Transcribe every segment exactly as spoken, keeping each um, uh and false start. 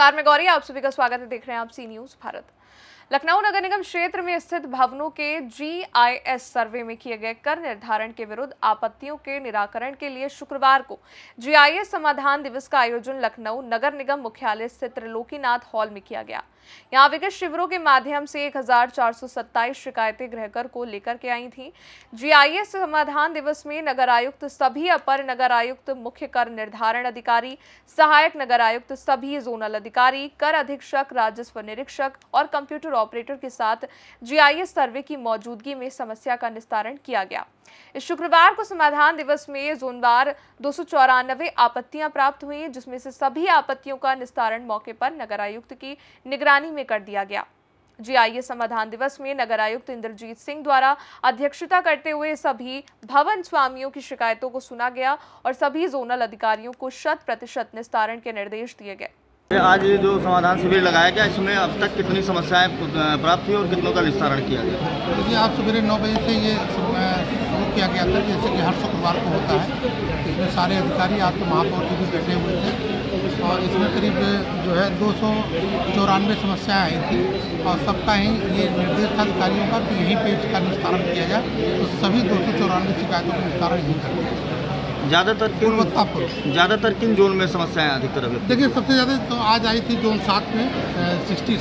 नमस्कार, मैं गौरी, आप सभी का स्वागत है। देख रहे हैं आप सी न्यूज भारत। लखनऊ नगर निगम क्षेत्र में स्थित भवनों के जी आई एस सर्वे में किए गए कर निर्धारण के विरुद्ध आपत्तियों के निराकरण के लिए शुक्रवार को जी आई एस समाधान दिवस का आयोजन लखनऊ नगर निगम मुख्यालय स्थित त्रिलोकीनाथ हॉल में किया गया। यहाँ विगत शिविरों के माध्यम से एक हजार चार सौ सत्ताईस शिकायतें गृहकर को लेकर के आई थी। जी आई एस समाधान दिवस में नगर आयुक्त, सभी अपर नगर आयुक्त, मुख्य कर निर्धारण अधिकारी, सहायक नगर आयुक्त, सभी जोनल अधिकारी, कर अधीक्षक, राजस्व निरीक्षक और कंप्यूटर ऑपरेटर के साथ जी आई एस सर्वे की मौजूदगी में समस्या का निस्तारण किया गया। इस शुक्रवार को समाधान दिवस में जोनवार दो सौ चौरानवे आपत्तियां प्राप्त हुई, जिसमें से सभी आपत्तियों का निस्तारण मौके पर नगर आयुक्त की निगरानी में कर दिया गया। जी आई एस समाधान दिवस में नगर आयुक्त इंद्रजीत सिंह द्वारा अध्यक्षता करते हुए सभी भवन स्वामियों की शिकायतों को सुना गया और सभी जोनल अधिकारियों को शत प्रतिशत निस्तारण के निर्देश दिए गए। आज जो समाधान शिविर लगाया गया, इसमें अब तक कितनी समस्याएं प्राप्त हुई और कितनों का निस्तारण किया गया? देखिए, आज सवेरे नौ बजे से ये शुरू किया गया था, जैसे कि हर शुक्रवार को होता है। इसमें सारे अधिकारी, आज तो महापौर जी भी बैठे हुए थे और इसमें करीब जो है दो सौ चौरानवे समस्याएँ आई थी और सबका ही ये निर्देश था अधिकारियों का कि यहीं पे इसका निस्तारण किया जाए। तो सभी दो सौ चौरानवे शिकायतों का निस्तारण यहीं कर दिया। ज़्यादातर किन ज़्यादातर किन जोन में समस्याएं अधिकतर अभी? देखिए, सबसे ज़्यादा तो आज आई थी जोन सात में सिक्सटी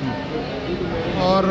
सिक्स और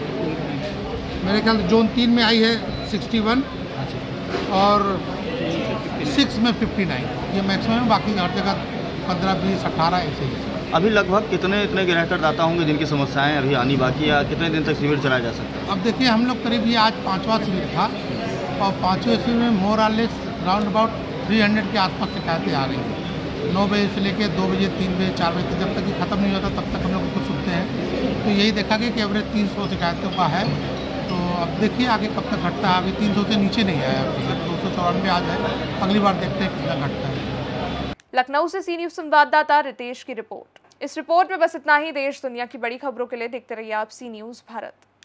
मेरे ख्याल जोन तीन में आई है सिक्सटी वन और सिक्स में फिफ्टी नाइन। ये मैक्सिमम, बाकी हर जगह पंद्रह बीस अट्ठारह ऐसे ही। अभी लगभग कितने इतने गृहकरदाता होंगे जिनकी समस्याएं अभी आनी बाकी है? कितने दिन तक शिविर चलाया जा सकता है? अब देखिए, हम लोग करीब ये आज पाँचवा शिविर था और पाँचवें शिविर में more or less round about तीन सौ के आसपास शिकायतें आ रही हैं। नौ बजे से लेकर दो बजे, तीन बजे, चार बजे तक, जब तक ये ख़त्म नहीं होता तब तक हम लोग कुछ सुनते हैं। तो यही देखा गया कि एवरेज तीन सौ शिकायतों का है। तो अब देखिए आगे कब तक घटता है। अभी तीन सौ से नीचे नहीं आया, दो सौ चौरानवे आ जाए। अगली बार देखते हैं कितना घटता है। लखनऊ से सी न्यूज़ संवाददाता रितेश की रिपोर्ट। इस रिपोर्ट में बस इतना ही। देश दुनिया की बड़ी खबरों के लिए देखते रहिए आप सी न्यूज़ भारत।